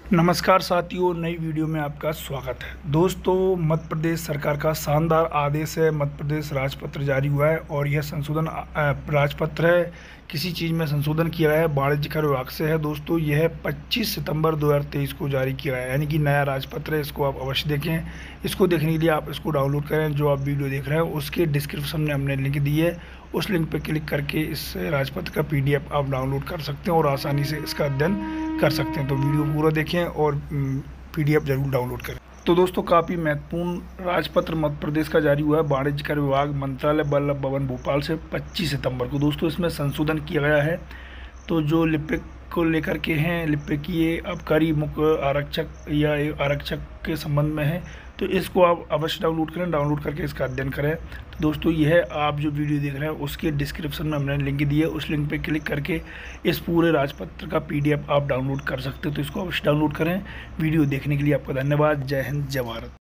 नमस्कार साथियों, नई वीडियो में आपका स्वागत है। दोस्तों, मध्य प्रदेश सरकार का शानदार आदेश है। मध्य प्रदेश राजपत्र जारी हुआ है और यह संशोधन राजपत्र है। किसी चीज़ में संशोधन किया है, वाणिज्य कर विभाग से है। दोस्तों, यह 25 सितंबर 2023 को जारी किया है, यानी कि नया राजपत्र है। इसको आप अवश्य देखें। इसको देखने के लिए आप इसको डाउनलोड करें। जो आप वीडियो देख रहे हैं उसके डिस्क्रिप्शन में हमने लिंक दी है। उस लिंक पर क्लिक करके इस राजपत्र का PDF आप डाउनलोड कर सकते हैं और आसानी से इसका अध्ययन कर सकते हैं। तो वीडियो पूरा देखें और PDF जरूर डाउनलोड करें। तो दोस्तों, काफ़ी महत्वपूर्ण राजपत्र मध्य प्रदेश का जारी हुआ है वाणिज्य कर विभाग मंत्रालय वल्लभ भवन भोपाल से 25 सितंबर को। दोस्तों, इसमें संशोधन किया गया है। तो जो लिपिक को लेकर के हैं, लिपिक ये आबकारी मुख्य आरक्षक या आरक्षक के संबंध में है, तो इसको आप अवश्य डाउनलोड करें। डाउनलोड करके इसका अध्ययन करें। तो दोस्तों, यह आप जो वीडियो देख रहे हैं उसके डिस्क्रिप्शन में हमने लिंक दी है। उस लिंक पे क्लिक करके इस पूरे राजपत्र का PDF आप डाउनलोड कर सकते हो। तो इसको अवश्य डाउनलोड करें। वीडियो देखने के लिए आपका धन्यवाद। जय हिंद, जय भारत।